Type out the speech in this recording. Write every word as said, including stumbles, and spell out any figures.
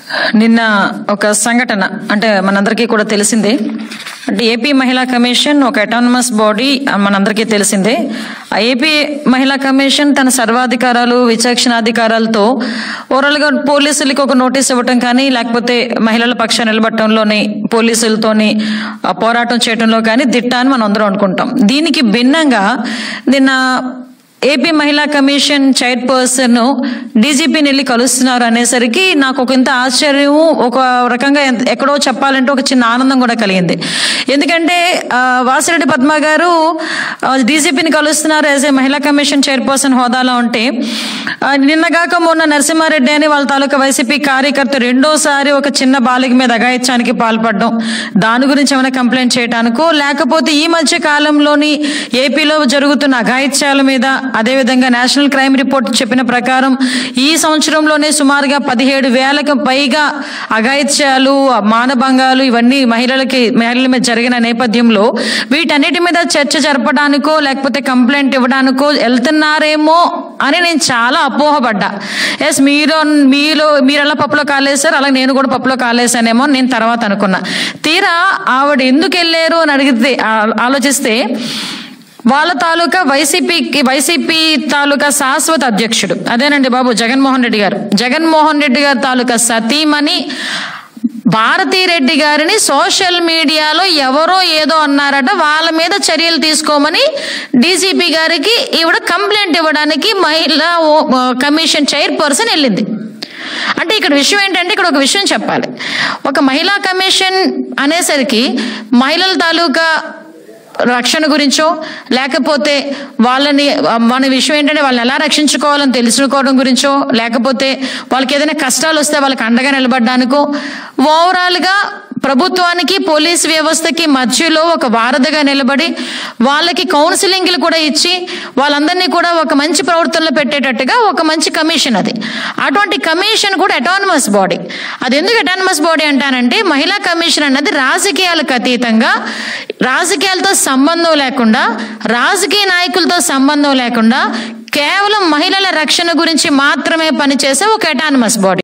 నిన్న ఒక సంఘటన అంటే మనందరికీ కూడా తెలిసిందే. అంటే ఏపీ మహిళా కమిషన్ ఒక అటానమస్ బాడీ మనందరికీ తెలిసిందే. ఆ ఏపీ మహిళా కమిషన్ తన సర్వాధికారాలు విచక్షణాధికారాలతో ఓవరాల్గా పోలీసులకి ఒక నోటీస్ ఇవ్వటం కానీ, లేకపోతే మహిళల పక్షాన్ని నిలబట్టంలోని పోలీసులతోని పోరాటం చేయడంలో కానీ దిట్ట అని మనం అందరం అనుకుంటాం. దీనికి భిన్నంగా నిన్న ఏపీ మహిళా కమిషన్ చైర్పర్సన్ డీజీపీని వెళ్ళి కలుస్తున్నారు అనేసరికి నాకు ఒక ఇంత ఆశ్చర్యం, ఒక రకంగా ఎక్కడో చెప్పాలంటే ఒక చిన్న ఆనందం కూడా కలిగింది. ఎందుకంటే వాసిరెడ్డి పద్మ గారు డీజీపీని కలుస్తున్నారు యాజ్ ఏ మహిళా కమిషన్ చైర్పర్సన్ హోదాలో ఉంటే, నిన్నగాక మొన్న నరసింహారెడ్డి అని వాళ్ళ తాలూకా వైసీపీ కార్యకర్త రెండోసారి ఒక చిన్న బాలిక మీద అఘాయిత్యానికి పాల్పడడం, దాని గురించి ఏమైనా కంప్లైంట్ చేయడానికో, లేకపోతే ఈ మధ్య కాలంలోని ఏపీలో జరుగుతున్న అఘాయిత్యాల మీద, అదేవిధంగా నేషనల్ క్రైమ్ రిపోర్ట్ చెప్పిన ప్రకారం ఈ సంవత్సరంలోనే సుమారుగా పదిహేడు వేలకు పైగా అఘాయిత్యాలు, మానభంగాలు ఇవన్నీ మహిళలకి మహిళల మీద జరిగిన నేపథ్యంలో వీటన్నిటి మీద చర్చ జరపడానికో లేకపోతే కంప్లైంట్ ఇవ్వడానికో వెళ్తున్నారేమో అని నేను చాలా అపోహపడ్డా. ఎస్ మీరు మీలో మీరు ఎలా పప్పులో కాలేసారు, అలాగే నేను కూడా పప్పులో కాలేసానేమో నేను తర్వాత అనుకున్నా. తీరా ఆవిడ ఎందుకు వెళ్ళారు అని అడిగితే ఆలోచిస్తే వాళ్ళ తాలూకా వైసీపీకి వైసీపీ తాలూకా శాశ్వత అధ్యక్షుడు అదేనండి బాబు జగన్మోహన్ రెడ్డి గారు. జగన్మోహన్ రెడ్డి గారి తాలూకా సతీమణి భారతీరెడ్డి గారిని సోషల్ మీడియాలో ఎవరో ఏదో అన్నారట, వాళ్ళ మీద చర్యలు తీసుకోమని డీజీపీ గారికి ఈవిడ కంప్లైంట్ ఇవ్వడానికి మహిళా కమిషన్ చైర్పర్సన్ వెళ్ళింది. అంటే ఇక్కడ విషయం ఏంటంటే, ఇక్కడ ఒక విషయం చెప్పాలి. ఒక మహిళా కమిషన్ అనేసరికి మహిళల తాలూకా రక్షణ గురించో, లేకపోతే వాళ్ళని మన విషయం ఏంటంటే వాళ్ళని ఎలా రక్షించుకోవాలని తెలుసుకోవడం గురించో, లేకపోతే వాళ్ళకి ఏదైనా కష్టాలు వస్తే వాళ్ళకి అండగా నిలబడడానికో, ఓవరాల్గా ప్రభుత్వానికి పోలీస్ వ్యవస్థకి మధ్యలో ఒక వారధిగా నిలబడి వాళ్ళకి కౌన్సిలింగ్లు కూడా ఇచ్చి వాళ్ళందరినీ కూడా ఒక మంచి ప్రవర్తనలో పెట్టేటట్టుగా ఒక మంచి కమిషన్ అది. అటువంటి కమిషన్ కూడా అటానమస్ బాడీ. అది ఎందుకు అటానమస్ బాడీ అంటానంటే, మహిళా కమిషన్ అన్నది రాజకీయాలకు అతీతంగా, రాజకీయాలతో సంబంధం లేకుండా, రాజకీయ నాయకులతో సంబంధం లేకుండా కేవలం మహిళల రక్షణ గురించి మాత్రమే పనిచేసే ఒక అటానమస్ బాడీ.